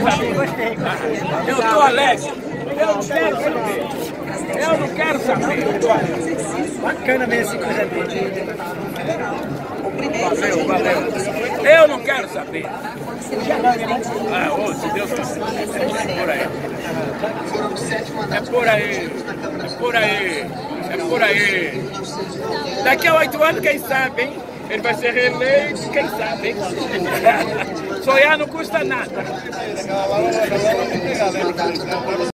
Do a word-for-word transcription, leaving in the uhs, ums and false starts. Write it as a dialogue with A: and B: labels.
A: saber. Eu estou alegre. Eu não quero saber. Eu não quero saber.
B: Bacana ver esse coisa dele.
A: Valeu, valeu. Eu não quero saber. Ah, oh, se Deus quiser. É por aí. É por aí. É por aí. É por aí. Daqui a oito anos, quem sabe, hein? Ele vai ser reeleito, quem sabe, hein? Sonhar não custa nada.